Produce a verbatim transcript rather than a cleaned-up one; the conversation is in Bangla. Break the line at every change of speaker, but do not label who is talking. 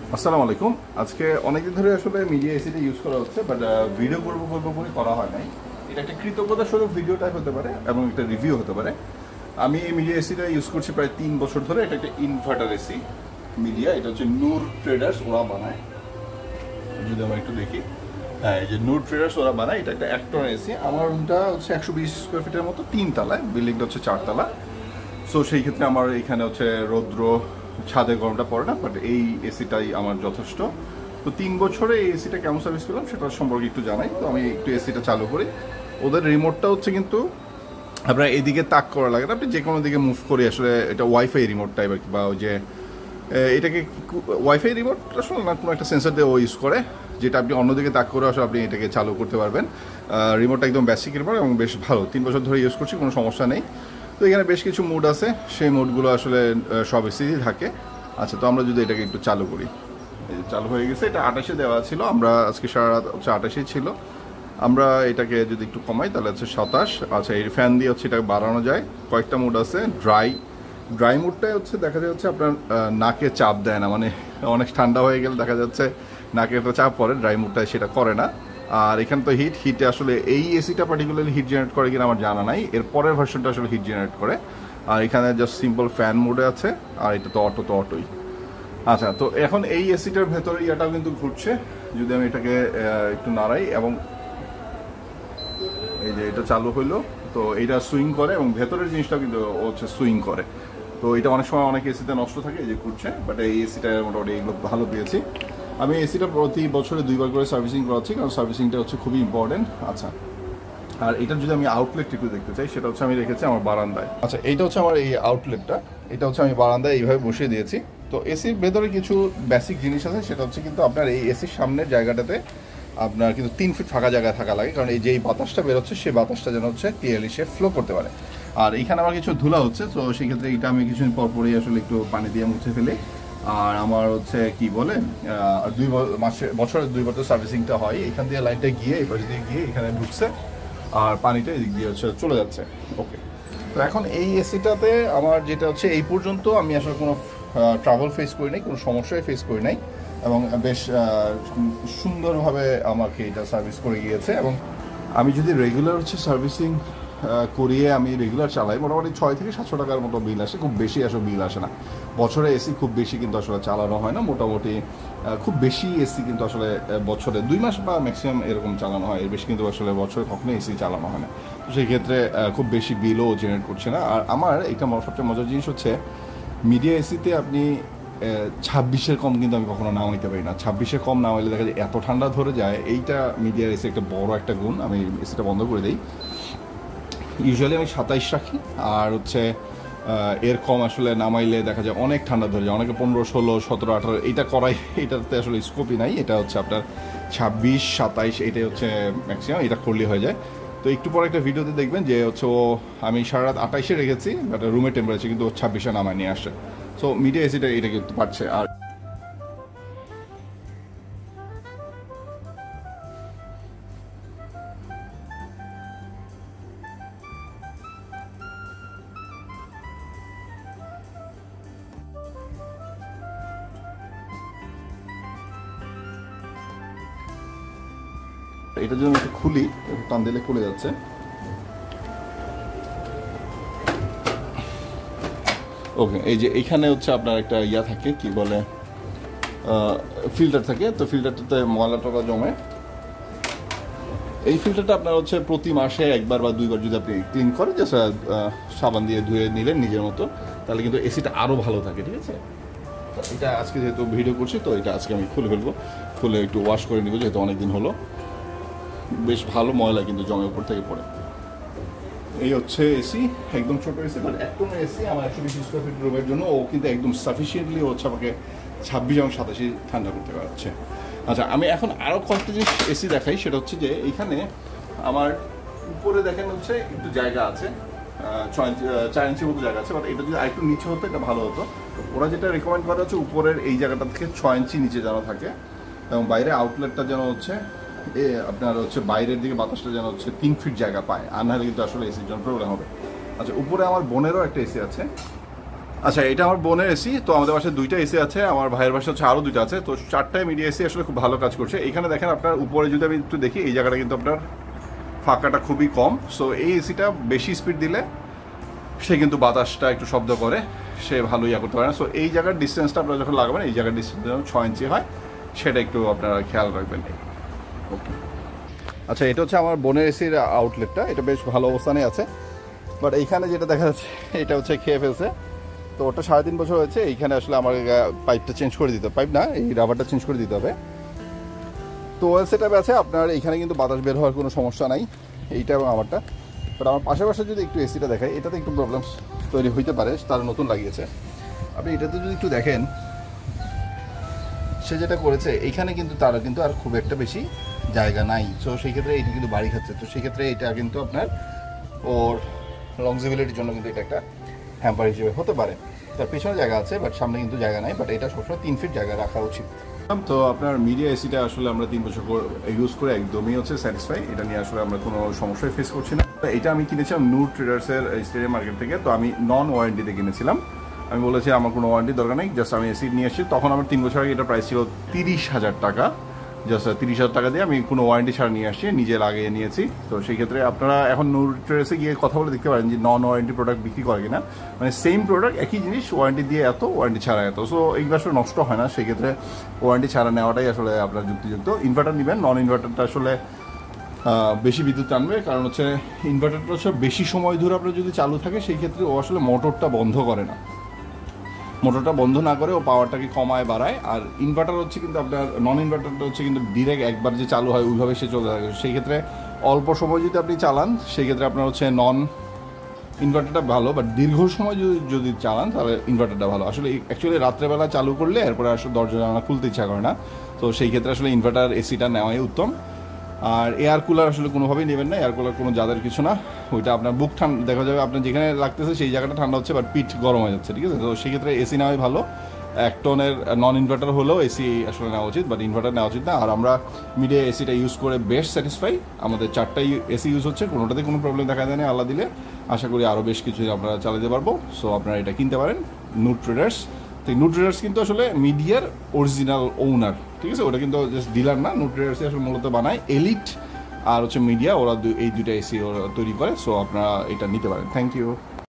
আসসালামু আলাইকুম। আজকে অনেকদিন ধরে আসলে মিডিয়া এসিটা ইউজ করা হচ্ছে, বাট ভিডিও করবো করবো করে করা হয় নাই। এটা একটা কৃতজ্ঞতা স্বরূপ ভিডিও টাইপ হতে পারে এবং একটা রিভিউ হতে পারে। আমি এই মিডিয়া এসিটা ইউজ করছি প্রায় তিন বছর ধরে। এটা একটা ইনভার্টার এসি মিডিয়া, এটা হচ্ছে নূর ট্রেডার্স, ওরা বানায়। যদি আমরা একটু দেখি, হ্যাঁ, এই যে নূর ট্রেডার্স ওরা বানায়। এটা একটা এক টন এসি। আমার রুমটা হচ্ছে একশো বিশ স্কোয়ার ফিটের মতো, তিন তলায়, বিল্ডিংটা হচ্ছে চারতলা। সো সেই ক্ষেত্রে আমার এখানে হচ্ছে রৌদ্র, ছাদে গরমটা পড়ে না, বাট এই এসিটাই আমার যথেষ্ট। তো তিন বছরে এই এসিটা কেমন সার্ভিস পেলাম সেটা সম্পর্কে একটু জানাই। তো আমি একটু এসিটা চালু করি। ওদের রিমোটটা হচ্ছে কিন্তু আপনার এদিকে তাক করা লাগে না, আপনি যে কোনো দিকে মুভ করি। আসলে এটা ওয়াইফাই রিমোট টাইপ আর কি, বা ওই যে এটাকে ওয়াইফাই রিমোট আসলে না, কোনো একটা সেন্সার দিয়ে ও ইউজ করে, যেটা আপনি অন্যদিকে তাক করে আসলে আপনি এটাকে চালু করতে পারবেন। রিমোটটা একদম বেসিক রিমোট এবং বেশ ভালো, তিন বছর ধরে ইউজ করছি, কোনো সমস্যা নেই। তো এখানে বেশ কিছু মুড আছে, সেই মুডগুলো আসলে সব এসিতেই থাকে। আচ্ছা, তো আমরা যদি এটাকে একটু চালু করি, চালু হয়ে গেছে। এটা আটাশে দেওয়া ছিল, আমরা আজকে সারা রাত হচ্ছে আটাশেই ছিল। আমরা এটাকে যদি একটু কমাই তাহলে হচ্ছে সাতাশ। আচ্ছা, এই ফ্যান দিয়ে হচ্ছে এটাকে বাড়ানো যায়। কয়েকটা মুড আছে। ড্রাই ড্রাই মুডটাই হচ্ছে দেখা যাচ্ছে আপনার নাকে চাপ দেয় না, মানে অনেক ঠান্ডা হয়ে গেলে দেখা যাচ্ছে নাকে একটা চাপ পড়ে, ড্রাই মুডটায় সেটা করে না। আর এখানে তো হিট হিটে আসলে এই এসিটা পার্টিকুলারলি হিট জেনারেট করে কিনা আমার জানা নাই, এর পরের ভার্সনটা আসলে হিট জেনারেট করে। আর এখানে জাস্ট সিম্পল ফ্যান মোডে আছে, আর এটা তো অটো তো অটোই। আচ্ছা, তো এখন এই এসিটার ভেতরে ইয়াটাও কিন্তু ঘুরছে। যদি আমি এটাকে একটু নাড়াই এবং এই যে এটা চালু হইলো, তো এইটা সুইং করে এবং ভেতরের জিনিসটাও কিন্তু হচ্ছে সুইং করে। তো এটা অনেক সময় অনেক এসিতে নষ্ট থাকে, এই যে ঘুরছে, বাট এই এসিটা মোটামুটি এগুলো ভালো পেয়েছি। আমি এসিটা প্রতি বছরে দুইবার করে সার্ভিসিং করাচ্ছি, কারণ সার্ভিসিংটা হচ্ছে খুবই ইম্পর্টেন্ট। আচ্ছা, আর এটার যদি আমি আউটলেট একটু দেখতে চাই, সেটা হচ্ছে আমি রেখেছি আমার বারান্দায়। আচ্ছা, এইটা হচ্ছে আমার এই আউটলেটটা, এটা হচ্ছে আমি বারান্দায় এইভাবে বসিয়ে দিয়েছি। তো এসির ভেতরে কিছু বেসিক জিনিস আছে, সেটা হচ্ছে কিন্তু আপনার এই এসির সামনের জায়গাটাতে আপনার কিন্তু তিন ফিট ফাঁকা জায়গায় থাকা লাগে, কারণ এই যে এই বাতাসটা বেরোচ্ছে সেই বাতাসটা যেন হচ্ছে ক্লিয়ারলি সে ফ্লো করতে পারে। আর এখানে আমার কিছু ধুলা হচ্ছে, তো সেই ক্ষেত্রে এটা আমি কিছুদিন পর পরই আসলে একটু পানি দিয়ে মুছে ফেলি। আর আমার হচ্ছে কি বলে, দুই মাসে বছরে দুইবার তো সার্ভিসিংটা হয়। এখান দিয়ে লাইনটা গিয়ে এই পাশে দিয়ে গিয়ে এখানে ঢুকছে, আর পানিটা এদিক দিয়ে হচ্ছে চলে যাচ্ছে। ওকে, তো এখন এই এসিটাতে আমার যেটা হচ্ছে এই পর্যন্ত আমি আসলে কোনো ট্রাবল ফেস করি নাই, কোনো সমস্যায় ফেস করি নাই, এবং বেশ সুন্দরভাবে আমাকে এটা সার্ভিস করে গিয়েছে। এবং আমি যদি রেগুলার হচ্ছে সার্ভিসিং করিয়ে আমি রেগুলার চালাই, মোটামুটি ছয় থেকে সাতশো টাকার মতো বিল আসে, খুব বেশি আসলে বিল আসে না। বছরে এসি খুব বেশি কিন্তু আসলে চালানো হয় না, মোটামুটি খুব বেশি এসি কিন্তু আসলে বছরে দুই মাস বা ম্যাক্সিমাম এরকম চালানো হয়, এর বেশি কিন্তু আসলে বছরে কখনোই এসি চালানো হয় না। তো সেই ক্ষেত্রে খুব বেশি বিলও জেনারেট করছে না। আর আমার এটা সবচেয়ে মজার জিনিস হচ্ছে, মিডিয়া এসিতে আপনি ছাব্বিশের কম কিন্তু আমি কখনো নামাইতে পারি না। ছাব্বিশের কম নামাইলে দেখা যায় এত ঠান্ডা ধরে যায়। এইটা মিডিয়ার এসি একটা বড় একটা গুণ, আমি এসিটা বন্ধ করে দিই। ইউজুয়ালি আমি সাতাইশ রাখি, আর হচ্ছে এর কম আসলে নামাইলে দেখা যায় অনেক ঠান্ডা ধরে যায়, অনেকে পনেরো ষোলো সতেরো আঠারো, এইটা করাই এটাতে আসলে স্কোপই নাই। এটা হচ্ছে আপনার ছাব্বিশ সাতাইশ, এটাই হচ্ছে ম্যাক্সিমাম, এটা করলে হয়ে যায়। তো একটু পরে একটা ভিডিওতে দেখবেন যে হচ্ছে ও আমি সারা রাত আঠাইশে রেখেছি, বাট রুমের টেম্পারেচার কিন্তু ছাব্বিশে নামায় নিয়ে আসছে। সো মিডিয়া এসিটা এটা কিন্তু পারছে। আর এটা যদি আমি একটু খুলি, টান দিলে খুলে যাচ্ছে। ওকে, এই যে এইখানে হচ্ছে আপনার একটা ইয়া থাকে, কি বলে, ফিল্টার থাকে। তো ফিল্টারটাতে ময়লা টলা জমে, এই ফিল্টারটা আপনার হচ্ছে প্রতি মাসে একবার বা দুইবার যদি আপনি ক্লিন করেন, যে সাবান দিয়ে ধুয়ে নিলেন নিজের মতো, তাহলে কিন্তু এসিটা আরও ভালো থাকে। ঠিক আছে, তো এটা আজকে যেহেতু ভিডিও করছি, তো এটা আজকে আমি খুলে ফেলবো, খুলে একটু ওয়াশ করে নিব, যেহেতু অনেকদিন হলো। বেশ ভালো ময়লা কিন্তু জমে উপর থেকে পড়ে। এই হচ্ছে এসি, একদম ছোটো এসি, বাট একদম এসি আমার একশো বিশ স্কোয়ার ফিট রুমের জন্য ও কিন্তু একদম সাফিসিয়েন্টলি হচ্ছে আমাকে ছাব্বিশ এবং সাতাশি ঠান্ডা করতে পারছে। আচ্ছা, আমি এখন আরও কয়েকটা জিনিস এসি দেখাই। সেটা হচ্ছে যে এইখানে আমার উপরে দেখেন হচ্ছে একটু জায়গা আছে, ছয় ইঞ্চি চার ইঞ্চির মতো জায়গা আছে, বাট এটা যদি আরেকটু নিচে হতো এটা ভালো হতো। ওরা যেটা রেকমেন্ড করে হচ্ছে উপরের এই জায়গাটা থেকে ছয় ইঞ্চি নিচে যেন থাকে, এবং বাইরে আউটলেটটা যেন হচ্ছে এ আপনার হচ্ছে বাইরের দিকে বাতাসটা যেন হচ্ছে তিন ফিট জায়গা পায়, আর নাহলে কিন্তু আসলে এসির জন্য প্রবলেম হবে। আচ্ছা, উপরে আমার বোনেরও একটা এসি আছে, আচ্ছা, এটা আমার বোনের এসি। তো আমাদের বাসায় দুইটা এসি আছে, আমার ভাইয়ের বাসায় হচ্ছে আরও দুইটা আছে। তো চারটায় মিডিয়া এসি আসলে খুব ভালো কাজ করছে। এখানে দেখেন আপনার উপরে যদি আমি একটু দেখি, এই জায়গাটা কিন্তু আপনার ফাঁকাটা খুবই কম। সো এই এসিটা বেশি স্পিড দিলে সে কিন্তু বাতাসটা একটু শব্দ করে, সে ভালো ইয়া করতে পারে না। সো এই জায়গার ডিস্টেন্সটা আপনারা যখন লাগাবেন, এই জায়গার ডিস্টেন্স যেন ছয় ইঞ্চি হয়, সেটা একটু আপনারা খেয়াল রাখবেন। ওকে, আচ্ছা, এটা হচ্ছে আমার বোনের এসির আউটলেটটা। এটা বেশ ভালো অবস্থানে আছে, বাট এইখানে যেটা দেখা যাচ্ছে এটা হচ্ছে খেয়ে ফেলছে। তো ওটা সাড়ে তিন বছর হয়েছে। এইখানে আসলে আমার পাইপটা চেঞ্জ করে দিতে হবে, পাইপ না, এই রাবারটা চেঞ্জ করে দিতে হবে। তো ওয়েল সেটআপ আছে আপনার, এখানে কিন্তু বাতাস বের হওয়ার কোনো সমস্যা নাই, এইটা এবং আমারটা। বাট আমার পাশাপাশি যদি একটু এসিটা দেখায়, এটাতে একটু প্রবলেম তৈরি হইতে পারে, তারা নতুন লাগিয়েছে। আপনি এটাতে যদি একটু দেখেন, সে যেটা করেছে এইখানে কিন্তু তারা কিন্তু আর খুব একটা বেশি জায়গা নাই। সো সেই ক্ষেত্রে এটা কিন্তু বাড়ি খাচ্ছে। তো সেই ক্ষেত্রে এটা কিন্তু আপনার ওর লংজিবিলিটির জন্য কিন্তু এটা একটা হ্যাম্পার হিসেবে হতে পারে। তার পেছনে জায়গা আছে, বাট সামনে কিন্তু জায়গা নাই, বাট এটা সবসময় তিন ফিট জায়গা রাখা উচিত। তো আপনার মিডিয়া এসিটা আসলে আমরা তিন বছর ইউজ করে একদমই হচ্ছে স্যাটিসফাই। এটা নিয়ে আসলে আমরা কোনো সমস্যায় ফেস করছি না। এটা আমি কিনেছিলাম নূর ট্রেডার্সের স্টেডিয়াম মার্কেট থেকে। তো আমি নন ওয়ারেন্টিতে কিনেছিলাম। আমি বলেছি আমার কোনো ওয়ারেন্টির দরকার নেই, জাস্ট আমি এসি নিয়ে এসেছি। তখন আমার তিন বছর আগে এটা প্রাইস ছিল তিরিশ হাজার টাকা। জাস্ট তিরিশ হাজার টাকা দিয়ে আমি কোনো ওয়ারেন্টি ছাড়া নিয়ে আসছি, নিজে লাগিয়ে নিয়েছি। তো সেই ক্ষেত্রে আপনারা এখন নূর ট্রেডার্সে গিয়ে কথা বলে দেখতে পারেন যে নন ওয়ারেন্টি প্রোডাক্ট বিক্রি করে কিনা। মানে সেম প্রোডাক্ট, একই জিনিস, ওয়ারেন্টি দিয়ে এত, ওয়ারেন্টি ছাড়া এত। সো এইগুলো আসলে নষ্ট হয় না, সেই ক্ষেত্রে ওয়ারেন্টি ছাড়া নেওয়াটাই আসলে আপনার যুক্তিযুক্ত। ইনভার্টার নেবেন, নন ইনভার্টারটা আসলে বেশি বিদ্যুৎ টানবে, কারণ হচ্ছে ইনভার্টারটা হচ্ছে বেশি সময় ধরে আপনার যদি চালু থাকে, সেই ক্ষেত্রে ও আসলে মোটরটা বন্ধ করে না। মোটরটা বন্ধ না করে ও পাওয়ারটাকে কমায় বাড়ায়। আর ইনভার্টার হচ্ছে কিন্তু আপনার, নন ইনভার্টারটা হচ্ছে কিন্তু ডিরেক্ট একবার যে চালু হয় ওইভাবে সে চলে থাকে। সেই ক্ষেত্রে অল্প সময় যদি আপনি চালান, সেই ক্ষেত্রে আপনার হচ্ছে নন ইনভার্টারটা ভালো, বাট দীর্ঘ সময় যদি যদি চালান তাহলে ইনভার্টারটা ভালো। আসলে অ্যাকচুয়ালি রাত্রেবেলা চালু করলে এরপরে আসলে দরজা জানালা খুলতে ইচ্ছা করে না। তো সেই ক্ষেত্রে আসলে ইনভার্টার এসিটা নেওয়াই উত্তম। আর এয়ার কুলার আসলে কোনোভাবেই নেবেন না, এয়ার কুলার কোনো যাদের কিছু না। ওইটা আপনার বুক ঠান্ডা, দেখা যাবে আপনার যেখানে লাগতেছে সেই জায়গাটা ঠান্ডা হচ্ছে, বাট পিঠ গরম হয়ে যাচ্ছে, ঠিক আছে। তো সেক্ষেত্রে এসি নেওয়াই ভালো। এক টনের নন ইনভার্টার হলেও এসি আসলে নেওয়া উচিত, বাট ইনভার্টার নেওয়া উচিত না। আর আমরা মিডিয়া এসিটা ইউজ করে বেশ স্যাটিসফাই। আমাদের চারটাই এসি ইউজ হচ্ছে, কোনোটাতে কোনো প্রবলেম দেখা দেয়নি আল্লাহ দিলে। আশা করি আরও বেশ কিছু আপনারা চালাতে পারবো। সো আপনারা এটা কিনতে পারেন, নূর ট্রেডার্স। তো নূর ট্রেডার্স কিন্তু আসলে মিডিয়ার অরিজিনাল ওনার, ঠিক আছে। ওটা কিন্তু জাস্ট ডিলার না, নূর ট্রেডার্সই আসলে মূলত বানায়। এলিট আর হচ্ছে মিডিয়া, ওরা এই দুইটা এসি ওরা তৈরি করে। সো আপনারা এটা নিতে পারেন। Thank you.